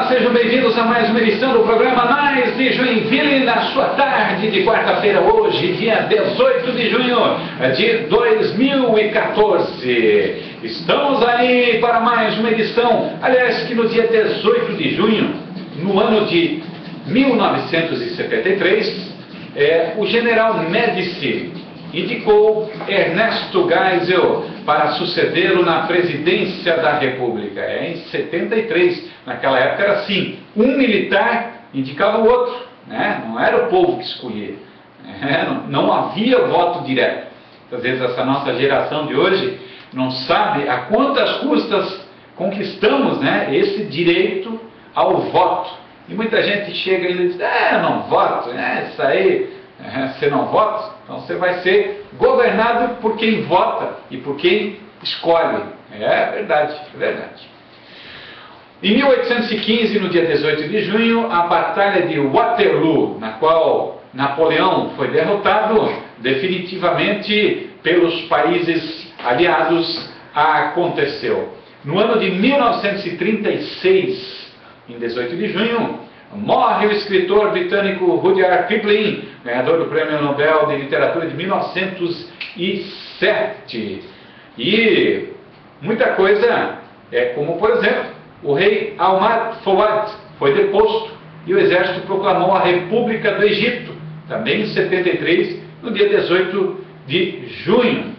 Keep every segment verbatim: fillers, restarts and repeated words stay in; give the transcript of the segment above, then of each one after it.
sejam bem-vindos a mais uma edição do programa Mais de Joinville, na sua tarde de quarta-feira, hoje, dia dezoito de junho de dois mil e quatorze. Estamos aí para mais uma edição, aliás, que no dia dezoito de junho, no ano de mil novecentos e setenta e três, é, o general Médici indicou Ernesto Geisel para sucedê-lo na presidência da República. É em setenta e três, naquela época era assim, um militar indicava o outro, né? Não era o povo que escolhia, é, não, não havia voto direto. Às vezes essa nossa geração de hoje não sabe a quantas custas conquistamos, né, esse direito ao voto. E muita gente chega e diz, é, não voto, é, isso aí, é, você não vota, então você vai ser governado por quem vota e por quem escolhe. É verdade, é verdade. Em mil oitocentos e quinze, no dia dezoito de junho, a Batalha de Waterloo, na qual Napoleão foi derrotado definitivamente pelos países aliados, aconteceu. No ano de mil novecentos e trinta e seis, em dezoito de junho, morre o escritor britânico Rudyard Kipling, ganhador do Prêmio Nobel de Literatura de mil novecentos e sete. E muita coisa, é como por exemplo, o rei Ahmad Fouad foi deposto e o exército proclamou a República do Egito, também em setenta e três, no dia dezoito de junho.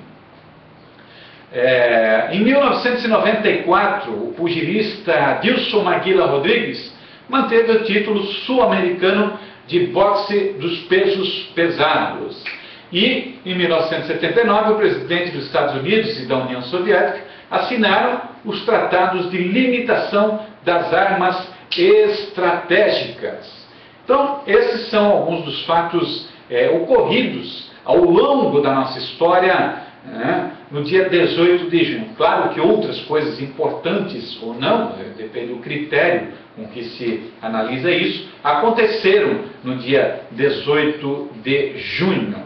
É, em mil novecentos e noventa e quatro, o pugilista Dilson Maguila Rodrigues manteve o título sul-americano de boxe dos pesos pesados. E, em mil novecentos e setenta e nove, o presidente dos Estados Unidos e da União Soviética assinaram os tratados de limitação das armas estratégicas. Então, esses são alguns dos fatos é, ocorridos ao longo da nossa história, né, no dia dezoito de junho. Claro que outras coisas importantes ou não, depende do critério com que se analisa isso, aconteceram no dia dezoito de junho.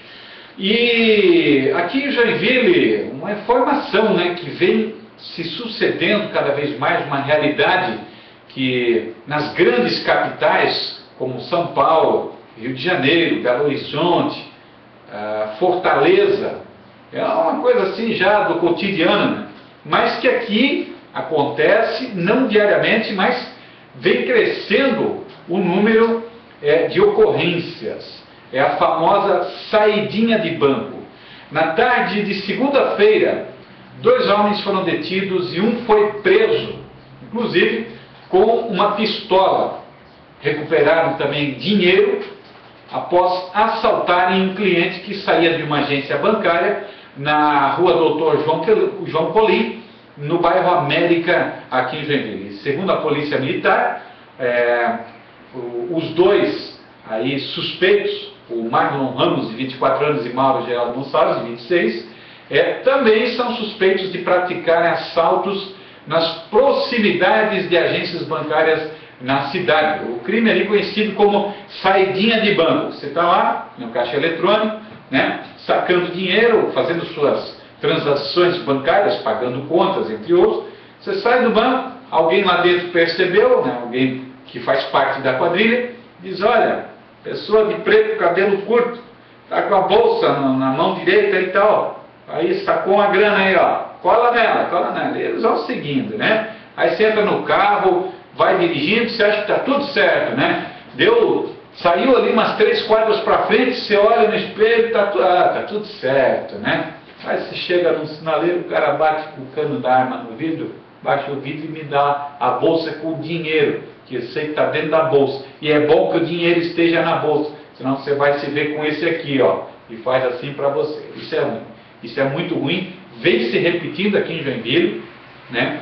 E aqui em Joinville, uma informação, né, que vem se sucedendo cada vez mais, uma realidade que nas grandes capitais, como São Paulo, Rio de Janeiro, Belo Horizonte, uh, Fortaleza, é uma coisa assim já do cotidiano, né? Mas que aqui acontece não diariamente, mas vem crescendo o número é, de ocorrências. É a famosa saidinha de banco. Na tarde de segunda-feira, dois homens foram detidos e um foi preso, inclusive com uma pistola. Recuperaram também dinheiro após assaltarem um cliente que saía de uma agência bancária na rua doutor João Colim, no bairro América, aqui em Joinville. Segundo a Polícia Militar, é, os dois aí suspeitos, o Marlon Ramos, de vinte e quatro anos, e Mauro Geraldo Gonçalves, de vinte e seis, é, também são suspeitos de praticarem assaltos nas proximidades de agências bancárias na cidade. O crime ali conhecido como saidinha de banco. Você está lá no caixa eletrônico, né, sacando dinheiro, fazendo suas transações bancárias, pagando contas, entre outros. Você sai do banco, alguém lá dentro percebeu, né, alguém que faz parte da quadrilha, diz, olha, pessoa de preto, cabelo curto, está com a bolsa na, na mão direita e tal, aí sacou uma grana aí, ó, cola nela, cola nela. E eles vão seguindo, né? Aí você entra no carro, vai dirigindo, você acha que está tudo certo, né? Deu, saiu ali umas três quadras para frente, você olha no espelho, está ah, tá tudo certo, né? Aí você chega num sinaleiro, o cara bate com o cano da arma no vidro, baixa o vidro e me dá a bolsa com o dinheiro, que eu sei que está dentro da bolsa. E é bom que o dinheiro esteja na bolsa, senão você vai se ver com esse aqui, ó, e faz assim para você. Isso é ruim. Isso é muito ruim, vem se repetindo aqui em Joinville, né?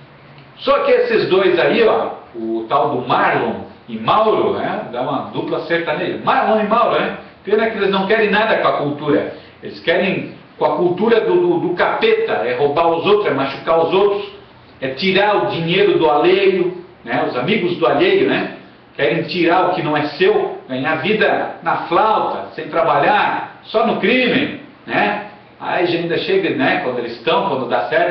Só que esses dois aí, ó, o tal do Marlon e Mauro, né, dá uma dupla sertaneja. Marlon e Mauro, né? Pena que eles não querem nada com a cultura. Eles querem com a cultura do, do, do capeta, é roubar os outros, é machucar os outros, é tirar o dinheiro do alheio, né? Os amigos do alheio, né? Querem tirar o que não é seu, ganhar vida na flauta, sem trabalhar, só no crime, né? Aí a gente ainda chega, né, quando eles estão, quando dá certo,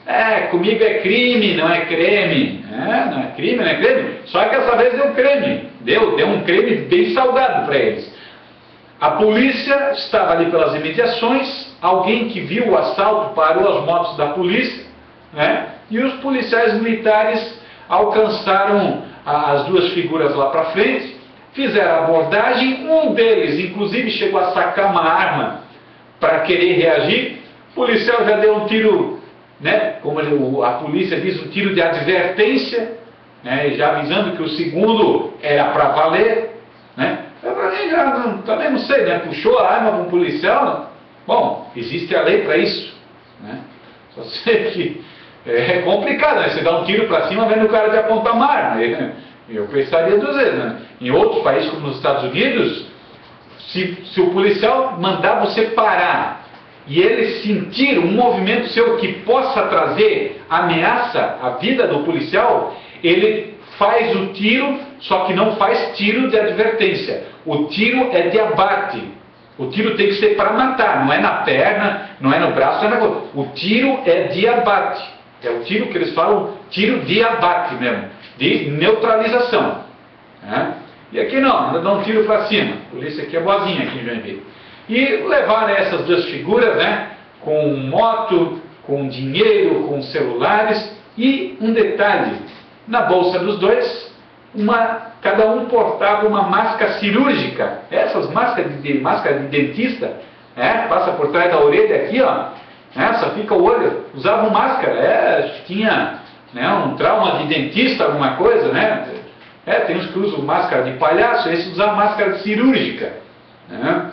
É, comigo é crime, não é creme. É, não é crime, não é creme. Só que essa vez deu creme. Deu, deu um creme bem salgado para eles. A polícia estava ali pelas imediações, alguém que viu o assalto parou as motos da polícia, né? E os policiais militares alcançaram a, as duas figuras lá para frente, fizeram a abordagem, um deles inclusive chegou a sacar uma arma para querer reagir, o policial já deu um tiro, né, como ele, a polícia diz, um tiro de advertência, né, já avisando que o segundo era para valer, né? Eu também, já não, também não sei, né? Puxou a arma para um policial, bom, existe a lei para isso, né? Só sei que é complicado, né? Você dá um tiro para cima vendo o cara de apontar uma arma. Eu pensaria duas vezes, né? Em outros países como nos Estados Unidos, se, se o policial mandar você parar e ele sentir um movimento seu que possa trazer ameaça à vida do policial, ele faz o tiro, só que não faz tiro de advertência. O tiro é de abate. O tiro tem que ser para matar, não é na perna, não é no braço, não é na coisa. O tiro é de abate. É o tiro que eles falam, tiro de abate mesmo, de neutralização. Né? E aqui não, ainda dá um tiro para cima. A polícia aqui é boazinha aqui em Joinville. E levaram essas duas figuras, né, com moto, com dinheiro, com celulares e um detalhe, na bolsa dos dois, uma, cada um portava uma máscara cirúrgica, essas máscaras de, de, máscara de dentista, né, passa por trás da orelha aqui, ó, né, só fica o olho, usavam máscara, é, tinha, né, um trauma de dentista, alguma coisa, né, é, tem uns que usam máscara de palhaço, esses usavam máscara cirúrgica, né,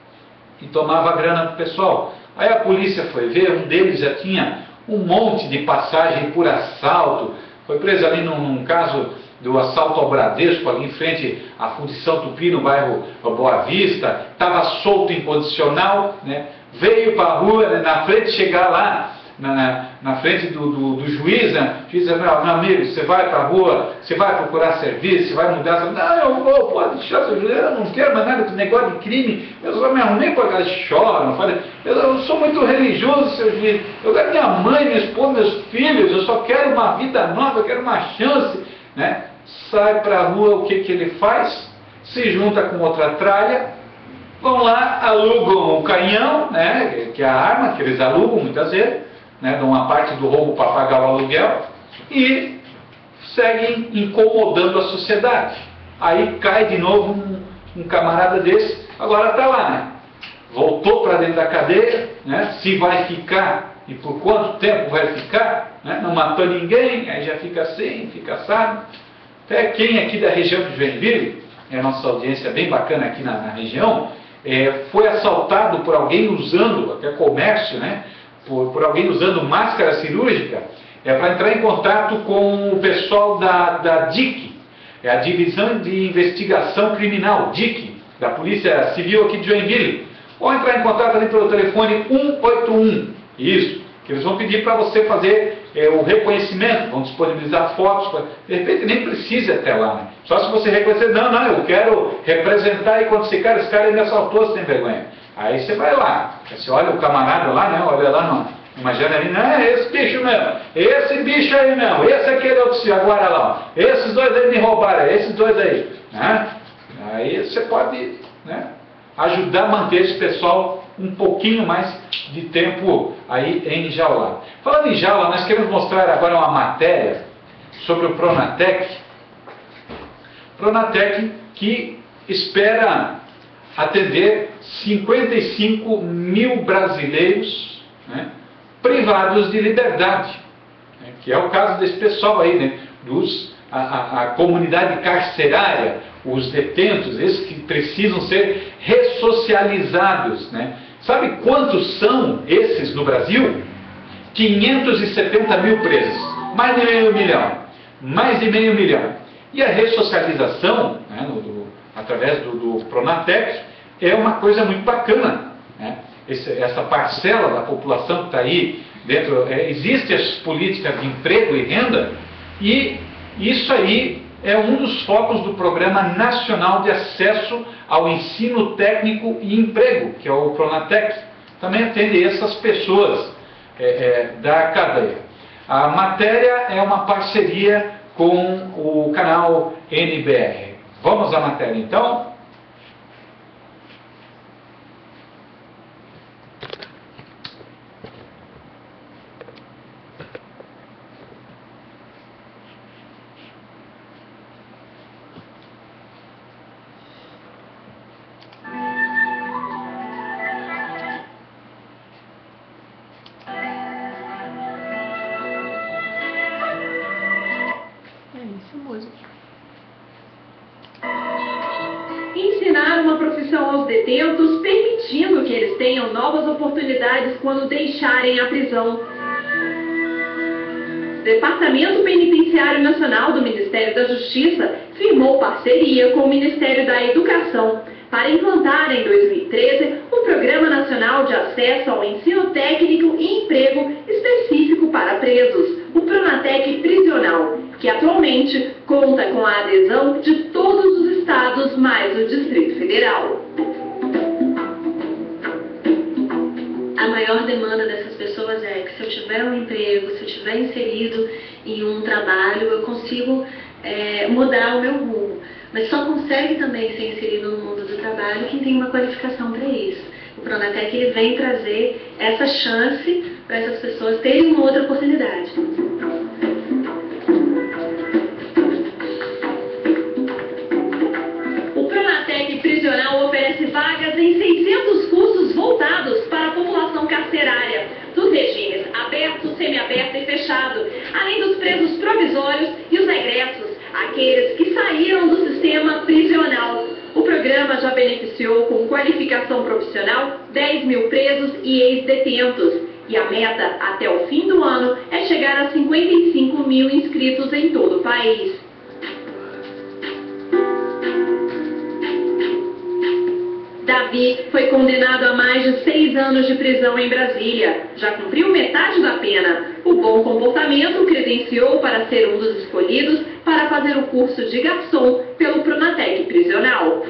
e tomava grana do pessoal. Aí a polícia foi ver, um deles já tinha um monte de passagem por assalto, foi preso ali num, num caso do assalto ao Bradesco, ali em frente à Fundição Tupi, no bairro Boa Vista, estava solto em condicional, né? Veio para a rua, né? Na frente, chegar lá, na, na frente do, do, do juiz, né? O juiz disse, meu, meu amigo, você vai para a rua, você vai procurar serviço, você vai mudar, você... não, eu vou, pode deixar, seu juiz, eu não quero mais nada com negócio de crime, eu só me arrumei para cá, choram, eu, eu sou muito religioso, seu juiz, eu quero minha mãe, minha esposa, meus filhos, eu só quero uma vida nova, eu quero uma chance, né? Sai para a rua, o que, que ele faz? Se junta com outra tralha, vão lá, alugam o canhão, né, que é a arma que eles alugam muitas vezes, né, dão uma parte do roubo para pagar o aluguel, e seguem incomodando a sociedade. Aí cai de novo um, um camarada desse, agora está lá, né? Voltou para dentro da cadeia, né? Se vai ficar e por quanto tempo vai ficar, né? Não matou ninguém, aí já fica assim, fica assado. Até quem aqui da região de Joinville, é a nossa audiência bem bacana aqui na, na região, é, foi assaltado por alguém usando, até comércio, né? Por, por alguém usando máscara cirúrgica, é para entrar em contato com o pessoal da, da D I C, é a Divisão de Investigação Criminal, D I C, da Polícia Civil aqui de Joinville, ou entrar em contato ali pelo telefone um oito um, isso, que eles vão pedir para você fazer é, o reconhecimento, vão disponibilizar fotos, pra, de repente nem precisa até lá, né? Só se você reconhecer, não, não, eu quero representar, e quando esse cara, esse cara me assaltou, sem vergonha. Aí você vai lá, você olha o camarada lá, né, olha lá no, numa janelinha, é esse bicho mesmo, esse bicho aí mesmo, esse é aquele outro, agora lá, ó, esses dois aí me roubaram, esses dois aí, né? Aí você pode, né, ajudar a manter esse pessoal um pouquinho mais de tempo aí enjaulado. Falando em jaula, nós queremos mostrar agora uma matéria sobre o Pronatec, Pronatec que espera atender cinquenta e cinco mil brasileiros, né, privados de liberdade, né, que é o caso desse pessoal aí, né, dos, a, a, a comunidade carcerária, os detentos, esses que precisam ser ressocializados, né. Sabe quantos são esses no Brasil? quinhentos e setenta mil presos, mais de meio milhão, mais de meio milhão. E a ressocialização, né, no, do, através do, do Pronatec, é uma coisa muito bacana, né? Esse, essa parcela da população que está aí dentro, é, existem as políticas de emprego e renda, e isso aí é um dos focos do Programa Nacional de Acesso ao Ensino Técnico e Emprego, que é o Pronatec. Também atende essas pessoas é, é, da cadeia. A matéria é uma parceria com o canal N B R. Vamos à matéria então? Ensinar uma profissão aos detentos, permitindo que eles tenham novas oportunidades quando deixarem a prisão. O Departamento Penitenciário Nacional do Ministério da Justiça firmou parceria com o Ministério da Educação para implantar em dois mil e treze o Programa Nacional de Acesso ao Ensino Técnico e Emprego específico para presos, o Pronatec Prisional, que atualmente conta com a adesão de todos os estados mais o Distrito Federal. A maior demanda dessas pessoas é que se eu tiver um emprego, se eu estiver inserido em um trabalho, eu consigo é, mudar o meu rumo. Mas só consegue também ser inserido no mundo do trabalho quem tem uma qualificação para isso. O Pronatec ele vem trazer essa chance para essas pessoas terem uma outra oportunidade. O Pronatec Prisional oferece vagas em seiscentos cursos voltados para a população carcerária, dos regimes aberto, semiaberto e fechado, além dos presos provisórios e os egressos, aqueles que saíram do sistema prisional. O programa já beneficiou com qualificação profissional dez mil presos e ex-detentos. E a meta, até o fim do ano, é chegar a cinquenta e cinco mil inscritos em todo o país. Davi foi condenado a mais de seis anos de prisão em Brasília. Já cumpriu metade da pena. O bom comportamento o credenciou para ser um dos escolhidos para fazer o curso de garçom pelo Pronatec Prisional.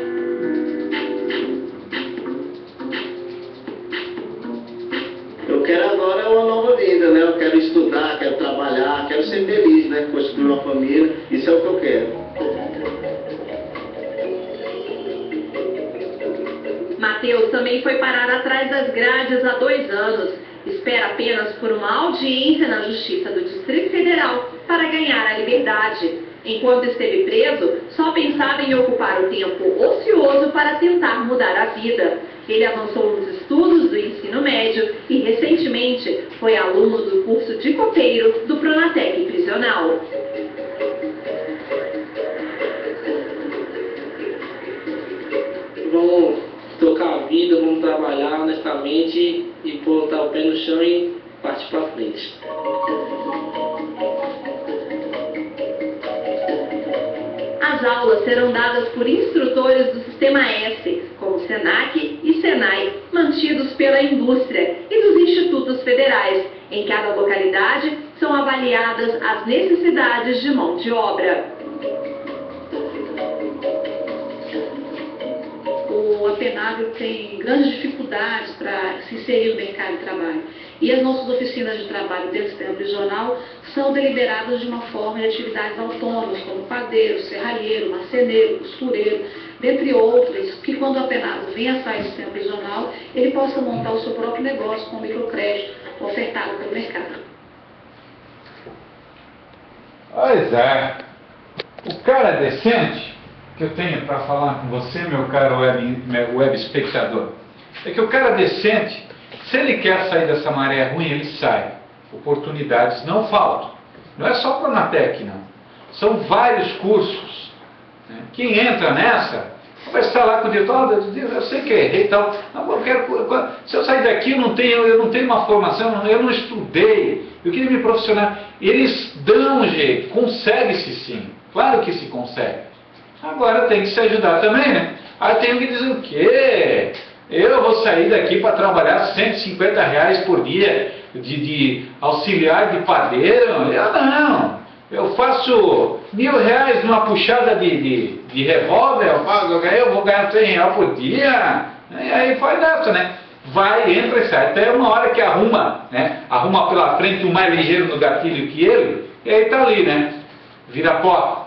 Eu quero agora uma nova vida, né? Eu quero estudar, quero trabalhar, quero ser feliz, né? Construir uma família, isso é o que eu quero. Matheus também foi parar atrás das grades há dois anos. Espera apenas por uma audiência na Justiça do Distrito Federal para ganhar a liberdade. Enquanto esteve preso, só pensava em ocupar o tempo ocioso para tentar mudar a vida. Ele avançou nos estudos do ensino médio e, recentemente, foi aluno do curso de copeiro do Pronatec Prisional. Vamos tocar a vida, vamos trabalhar honestamente e botar o pé no chão e partir para frente. As aulas serão dadas por instrutores do Sistema S, como Senac e Senai, mantidos pela indústria e dos institutos federais. Em cada localidade são avaliadas as necessidades de mão de obra. O apenável tem grandes dificuldades para se inserir no mercado de trabalho. E as nossas oficinas de trabalho dentro do sistema prisional são deliberadas de uma forma de atividades autônomas, como padeiro, serralheiro, marceneiro, costureiro, dentre outras, que quando o apenável vem a sair do sistema prisional, ele possa montar o seu próprio negócio com microcrédito ofertado pelo mercado. Pois é. O cara decente que eu tenho para falar com você, meu caro web, meu web espectador, é que o cara decente, se ele quer sair dessa maré ruim, ele sai. Oportunidades não faltam. Não é só Pronatec, não. São vários cursos. Né? Quem entra nessa, vai estar lá com o diretor, oh, eu sei que errei e tal. Não, eu quero, se eu sair daqui, eu não tenho, eu não tenho uma formação, eu não estudei, eu queria me profissionalizar. Eles dão jeito, consegue-se sim. Claro que se consegue. Agora tem que se ajudar também, né? Aí tem que dizer o quê? Eu vou sair daqui para trabalhar cento e cinquenta reais por dia de, de auxiliar de padeiro? Eu não. Eu faço mil reais numa puxada de, de, de revólver, eu, faço, eu vou ganhar cem reais por dia. E aí faz dessa, né? vai, entra e sai. Até uma hora que arruma, né? Arruma pela frente um mais ligeiro no gatilho que ele, e aí está ali, né? Vira pó.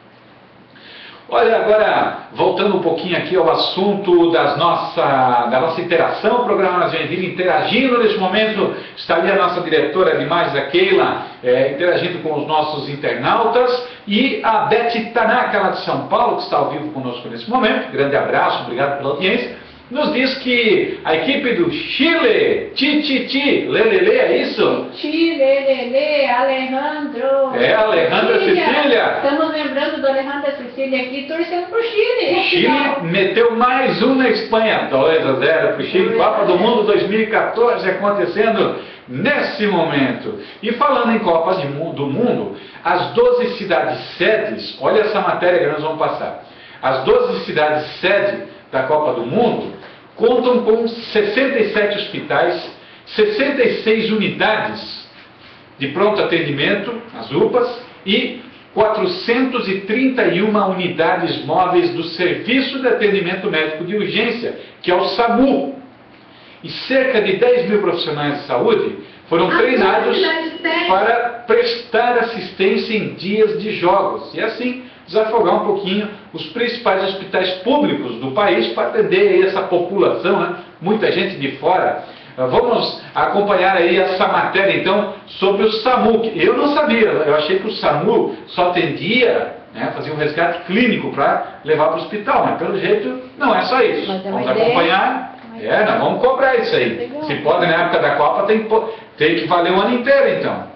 Olha, agora, voltando um pouquinho aqui ao assunto das nossa, da nossa interação, o programa Nas Joinville interagindo neste momento, está ali a nossa diretora de imagens, a Keila, é, interagindo com os nossos internautas, e a Beth Tanaka, lá de São Paulo, que está ao vivo conosco nesse momento, grande abraço, obrigado pela audiência, nos diz que a equipe do Chile, Ti Ti Ti, Lelele, é isso? Chile, Lelele, Alejandro. É, Alejandra Cecília. Estamos lembrando do Alejandro Cecília aqui, torcendo pro Chile. O Chile meteu mais um na Espanha, dois a zero para o Chile, Copa do Mundo dois mil e quatorze acontecendo nesse momento. E falando em Copa do Mundo, as doze cidades sedes, olha essa matéria que nós vamos passar, as doze cidades sede da Copa do Mundo contam com sessenta e sete hospitais, sessenta e seis unidades de pronto atendimento, as U P As, e quatrocentas e trinta e uma unidades móveis do Serviço de Atendimento Médico de Urgência, que é o SAMU. E cerca de dez mil profissionais de saúde foram treinados para prestar assistência em dias de jogos. E assim, desafogar um pouquinho os principais hospitais públicos do país para atender aí essa população, né? Muita gente de fora. Vamos acompanhar aí essa matéria então sobre o SAMU. Eu não sabia, eu achei que o SAMU só atendia, né, fazia um resgate clínico para levar para o hospital, mas pelo jeito não é só isso. Vamos acompanhar, é, nós vamos cobrar isso aí. Se pode na época da Copa, tem que, tem que valer o ano inteiro então.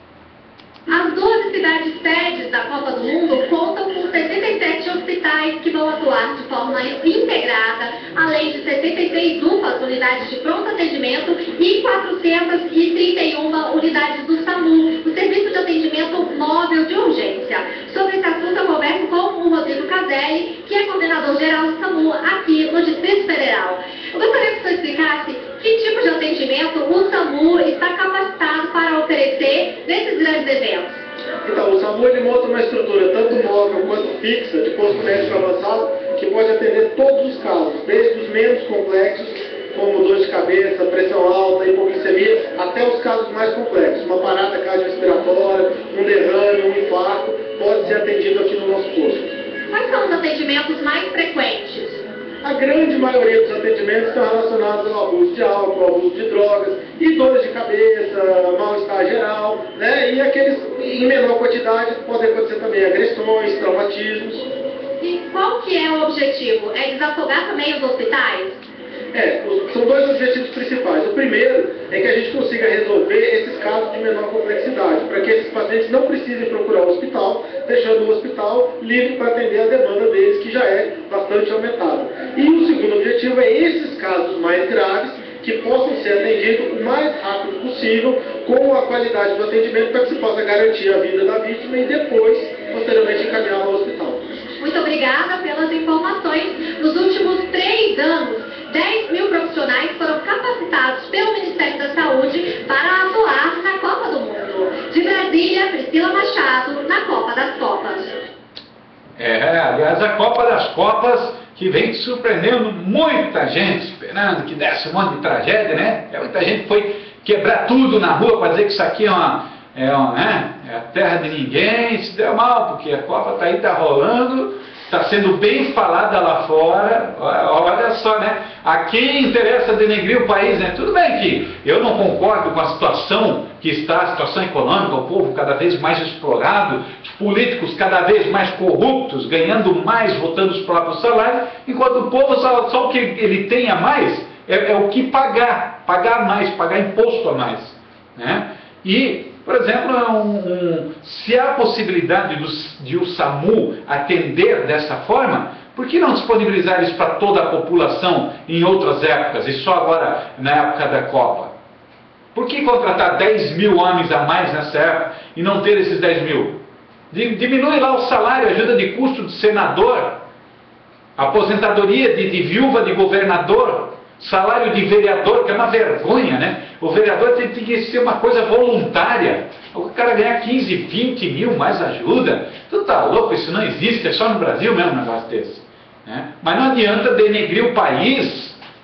As doze cidades sedes da Copa do Mundo contam com sessenta e sete hospitais que vão atuar de forma integrada, além de sessenta e seis U P As, unidades de pronto atendimento, e quatrocentas e trinta e uma unidades do SAMU, o Serviço de Atendimento Móvel de Urgência. Sobre esse assunto eu converso com o Rodrigo Caselli, que é coordenador geral do SAMU aqui no Distrito Federal. Eu gostaria que o senhor explicasse que tipo de atendimento o SAMU está capacitado para oferecer nesses grandes eventos. Então, o SAMU ele monta uma estrutura tanto móvel quanto fixa, de posto médico avançado, que pode atender todos os casos, desde os menos complexos, como dor de cabeça, pressão alta, hipoglicemia, até os casos mais complexos, uma parada cardiorrespiratória, um derrame, um infarto, pode ser atendido aqui no nosso posto. Quais são os atendimentos mais frequentes? A grande maioria dos atendimentos estão relacionados ao abuso de álcool, ao abuso de drogas, e dores de cabeça, mal-estar geral, né? E aqueles em menor quantidade podem acontecer também agressões, traumatismos. E qual que é o objetivo? É desafogar também os hospitais? É, são dois objetivos principais. O primeiro é que a gente consiga resolver esses casos de menor complexidade, para que esses pacientes não precisem procurar o hospital, deixando o hospital livre para atender a demanda deles, que já é bastante aumentada. E o segundo objetivo é esses casos mais graves, que possam ser atendidos o mais rápido possível, com a qualidade do atendimento, para que se possa garantir a vida da vítima e depois, posteriormente, encaminhá-la ao hospital. Muito obrigada pelas informações. Nos últimos três anos, dez mil profissionais foram capacitados pelo Ministério da Saúde para atuar na Copa do Mundo. De Brasília, Priscila Machado, na Copa das Copas. É, aliás, a Copa das Copas que vem surpreendendo muita gente, esperando que desse um monte de tragédia, né? Muita gente foi quebrar tudo na rua para dizer que isso aqui é uma, é uma, né? É a terra de ninguém, se deu mal, porque a Copa está aí, está rolando, está sendo bem falada lá fora. Olha só, né? A quem interessa denegrir o país, né? Tudo bem que eu não concordo com a situação que está, a situação econômica, o povo cada vez mais explorado, os políticos cada vez mais corruptos, ganhando mais, votando os próprios salários, enquanto o povo só, só o que ele tem a mais é, é o que pagar, pagar mais, pagar imposto a mais, né? E, por exemplo, um, um, se há possibilidade do, de o SAMU atender dessa forma, por que não disponibilizar isso para toda a população em outras épocas e só agora na época da Copa? Por que contratar dez mil homens a mais nessa época e não ter esses dez mil? Diminui lá o salário, ajuda de custo de senador, aposentadoria de, de viúva de governador, salário de vereador, que é uma vergonha, né? O vereador tem, tem que ser uma coisa voluntária. O cara ganhar quinze, vinte mil mais ajuda. Tu tá louco, isso não existe, é só no Brasil mesmo um negócio desse, né? Mas não adianta denegrir o país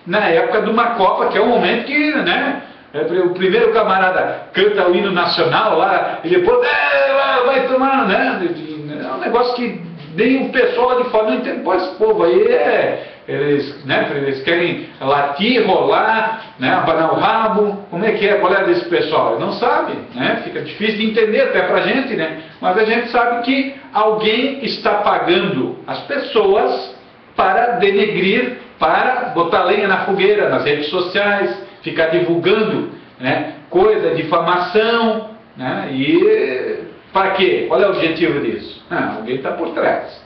na época de uma Copa, que é um momento que, né, o primeiro camarada canta o hino nacional lá, e depois, é, vai tomar, né, é um negócio que nem o pessoal lá de fora não entende. Pô, esse povo aí, é, eles, né, eles querem latir, rolar, né, abanar o rabo, como é que é, qual é desse pessoal? Ele não sabe, né, fica difícil de entender até pra gente, né, mas a gente sabe que alguém está pagando as pessoas para denegrir, para botar lenha na fogueira, nas redes sociais, ficar divulgando, né, coisa, difamação, né, e para quê? Qual é o objetivo disso? Ah, alguém está por trás.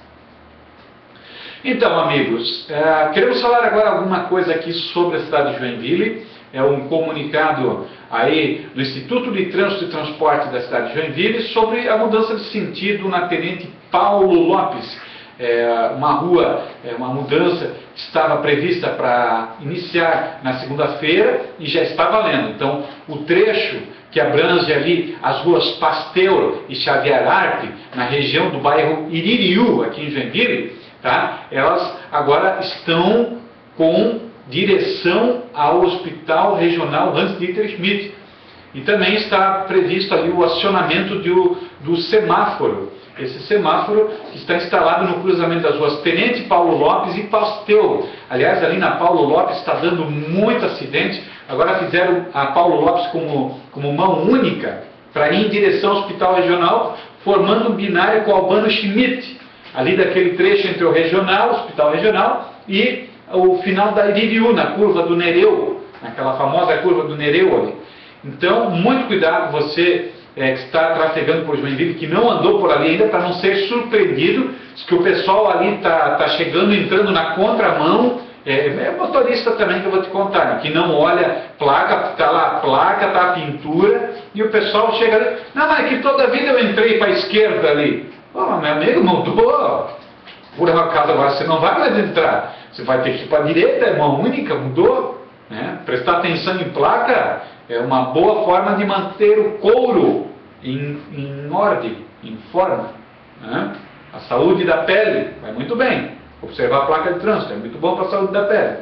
Então, amigos, é, queremos falar agora alguma coisa aqui sobre a cidade de Joinville. É um comunicado aí do Instituto de Trânsito e Transporte da cidade de Joinville sobre a mudança de sentido na Tenente Paulo Lopes. É uma rua, é uma mudança que estava prevista para iniciar na segunda-feira e já está valendo. Então, o trecho que abrange ali as ruas Pasteur e Xavier Arpe, na região do bairro Iririú, aqui em Joinville, tá? Elas agora estão com direção ao Hospital Regional Hans-Dieter Schmidt. E também está previsto ali o acionamento do, do semáforo. Esse semáforo que está instalado no cruzamento das ruas Tenente Paulo Lopes e Pasteur. Aliás, ali na Paulo Lopes está dando muito acidente. Agora fizeram a Paulo Lopes como, como mão única para ir em direção ao Hospital Regional, formando um binário com o Albano Schmidt, ali daquele trecho entre o Regional, o Hospital Regional, e o final da Iririú, na curva do Nereu, naquela famosa curva do Nereu ali. Então, muito cuidado você é, que está trafegando por Joinville, que não andou por ali ainda, para não ser surpreendido, que o pessoal ali está tá chegando, entrando na contramão. É, é motorista também que eu vou te contar, né, que não olha placa, está lá a placa, está a pintura, e o pessoal chega ali, não, mas que toda vida eu entrei para a esquerda ali. Oh, meu amigo, mudou. Por acaso agora você não vai mais entrar, você vai ter que ir para a direita, é mão única, mudou. Né? Prestar atenção em placa é uma boa forma de manter o couro em, em ordem, em forma. Né? A saúde da pele vai muito bem. Observar a placa de trânsito é muito bom para a saúde da pele.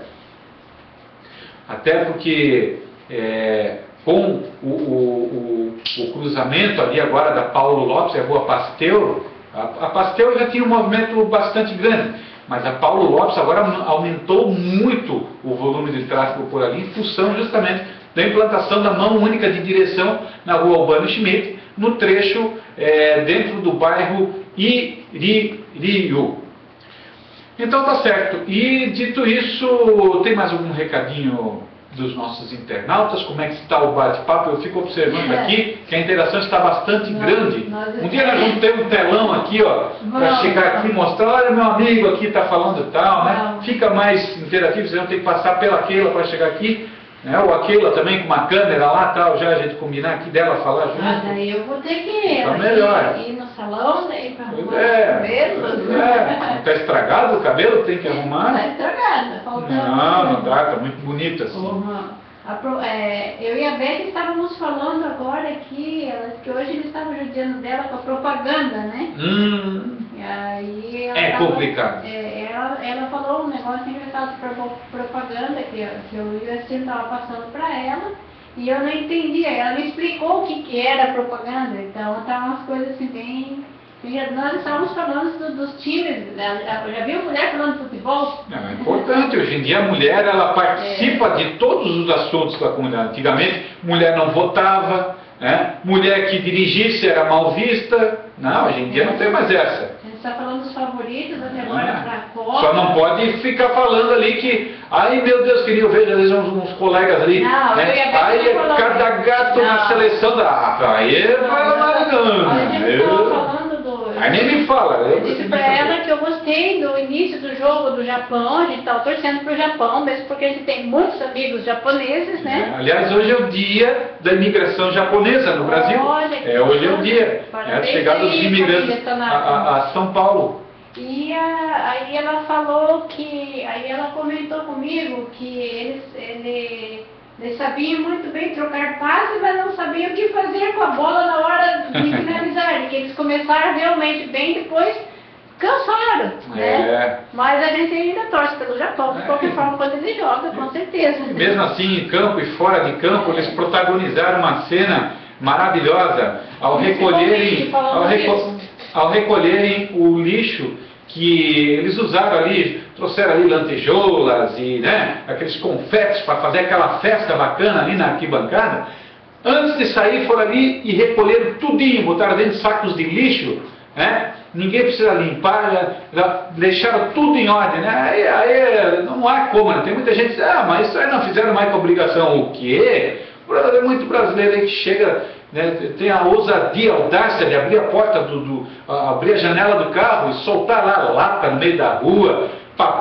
Até porque é, com o, o, o, o cruzamento ali agora da Paulo Lopes e a rua Pasteur, a, a Pasteur já tinha um movimento bastante grande, mas a Paulo Lopes agora aumentou muito o volume de tráfego por ali, em função justamente da implantação da mão única de direção na rua Albano Schmidt, no trecho é, dentro do bairro Iririú. Então tá certo. E dito isso, tem mais algum recadinho dos nossos internautas? Como é que está o bate-papo? Eu fico observando aqui que a interação está bastante nós, grande. Nós um dia nós vamos ter um telão aqui, ó, para chegar aqui e mostrar, olha, meu amigo aqui está falando tal, né? Fica mais interativo, vocês vão ter que passar pela Keila para chegar aqui. Né? Ou a Keila também com uma câmera lá, tal, já a gente combinar aqui dela falar junto. Ah, daí eu vou ter que tá melhor. ir, ir no salão, daí para arrumar é, o cabelo. É, não está estragado o cabelo? Tem que arrumar? Está estragado, está faltando. Não, não dá, está muito bonito assim. Uhum. A pro, é, eu e a Beth estávamos falando agora que, ela, que hoje eles estavam judiando dela com a propaganda, né? Hum, e aí ela é tava, complicado. É, ela, ela falou um negócio engraçado de propaganda que, que eu e o Assim estava passando para ela e eu não entendia. Ela me explicou o que, que era propaganda, então estavam umas coisas assim bem... Nós estávamos falando do, dos times, eu já vi uma mulher falando de futebol? Não, é importante, hoje em dia a mulher ela participa é. de todos os assuntos da comunidade. Antigamente, mulher não votava, né? Mulher que dirigisse era mal vista. Não, hoje em dia não tem mais essa. A gente está falando dos favoritos até agora é. para a Copa. Só não pode ficar falando ali que, ai meu Deus, queria eu vejo às vezes uns, uns colegas ali, não, né? Aí é cada gato não. na seleção da... Aí vai falando. Aí nem me fala. Eu disse pra ela que eu gostei do início do jogo do Japão, a gente estava torcendo pro Japão, mesmo porque a gente tem muitos amigos japoneses, né? É, aliás, hoje é o dia da imigração japonesa no Brasil. Olha, é, hoje é o dia é, a chegada dos imigrantes a, a, a São Paulo. E a, aí ela falou que, aí ela comentou comigo que eles, ele, eles sabiam muito bem trocar passes, mas não sabiam o que fazer com a bola na hora de finalizar. E que eles começaram realmente bem depois, cansaram, né? É. Mas a gente ainda torce pelo Japão, de É. qualquer forma, quando ele joga, com certeza. E mesmo assim, em campo e fora de campo, eles protagonizaram uma cena maravilhosa ao recolherem, ao, reco ao recolherem o lixo que eles usaram ali, trouxeram ali lantejoulas e, né, aqueles confetes para fazer aquela festa bacana ali na arquibancada. Antes de sair, foram ali e recolheram tudinho, botaram dentro de sacos de lixo, né? Ninguém precisa limpar, já deixaram tudo em ordem, né? Aí, aí não há como, né? Tem muita gente que diz, ah, mas isso aí não fizeram mais com obrigação. O quê? É muito brasileiro aí que chega, né, tem a ousadia, a audácia de abrir a porta, do, do, abrir a janela do carro e soltar lá lata no meio da rua,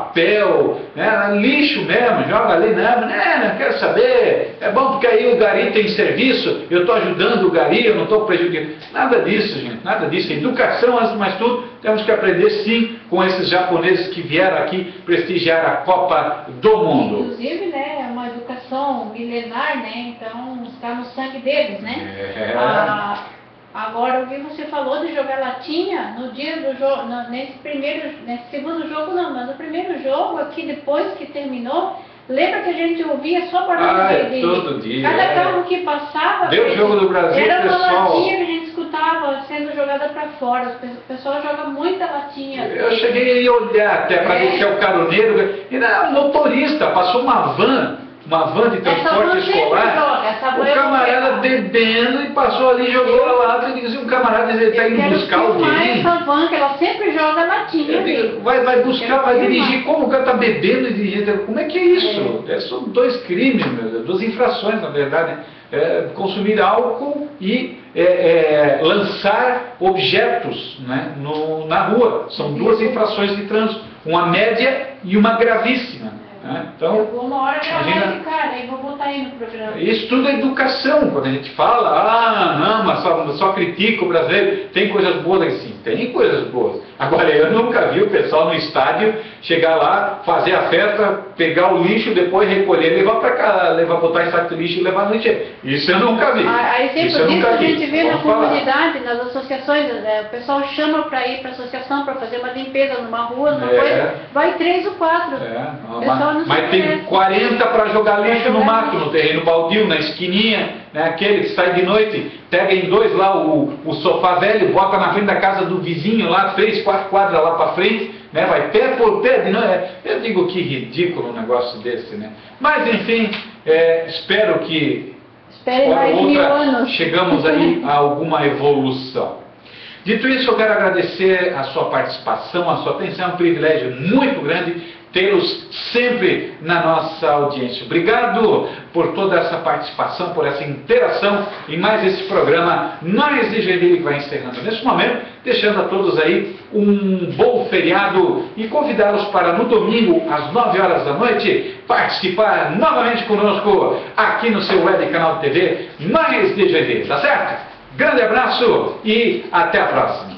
papel, né, lixo mesmo, joga ali, não, né, não quero saber, é bom porque aí o gari tem serviço, eu estou ajudando o gari, eu não estou prejudicando. Nada disso, gente, nada disso. Educação, antes de mais tudo, temos que aprender sim com esses japoneses que vieram aqui prestigiar a Copa do Mundo. Inclusive, né, é uma educação milenar, né, então está no sangue deles, né? É. Ah, agora, o que você falou de jogar latinha, no dia do jogo, nesse primeiro, nesse segundo jogo não, mas no primeiro jogo, aqui depois que terminou, lembra que a gente ouvia só barulho Ah, é, de, todo dia, cada é. carro que passava, Deu o jogo do Brasil, era uma pessoal. latinha que a gente escutava sendo jogada para fora, o pessoal joga muita latinha. Eu cheguei a olhar até para ver se é o caroneiro, e não, o motorista, passou uma van, uma van de transporte escolar, joga, essa van o camarada bebendo e passou ali, jogou a lata e disse, um camarada está indo buscar alguém. Essa van, que ela sempre joga latinha. Digo, vai, vai buscar, vai dirigir, como o cara está bebendo e dirigindo, como é que é isso? É. É, são dois crimes, meu Deus, duas infrações na verdade, né? É, consumir álcool e é, é, lançar objetos, né, no, na rua. São duas infrações de trânsito, uma média e uma gravíssima. Né? Então, eu vou uma hora gravar imagina, esse cara e vou botar aí no programa. isso tudo é educação. Quando a gente fala, ah, não, mas só, só critica o brasileiro, tem coisas boas assim, tem coisas boas. Agora, eu nunca vi o pessoal no estádio chegar lá, fazer a festa, pegar o lixo, depois recolher, levar para cá, levar, botar em saco de lixo e levar no lixo. Isso eu nunca vi. Aí sempre isso eu isso nunca a vi. gente vê Vamos na falar. comunidade, nas associações, né? O pessoal chama para ir para a associação para fazer uma limpeza numa rua, numa É. coisa, vai três ou quatro. É, O pessoal não mas, mas se tem conhece. quarenta para jogar lixo Pra no jogar mato, lixo. no terreno baldio, na esquininha, né? Aquele que sai de noite, pega em dois lá o, o sofá velho, bota na frente da casa do vizinho lá, três, quatro quadras lá para frente, né? Vai pé por pé, de noite. Eu digo que ridículo um negócio desse, né? Mas enfim, é, espero que Espere hora mais ou mil outra anos. chegamos aí a alguma evolução. Dito isso, eu quero agradecer a sua participação, a sua atenção, é um privilégio muito grande tê-los sempre na nossa audiência. Obrigado por toda essa participação, por essa interação em mais esse programa Nós de Joinville, que vai encerrando nesse momento, deixando a todos aí um bom feriado e convidá-los para no domingo, às nove horas da noite, participar novamente conosco aqui no seu web canal de T V Nós de Joinville, tá certo? Grande abraço e até a próxima.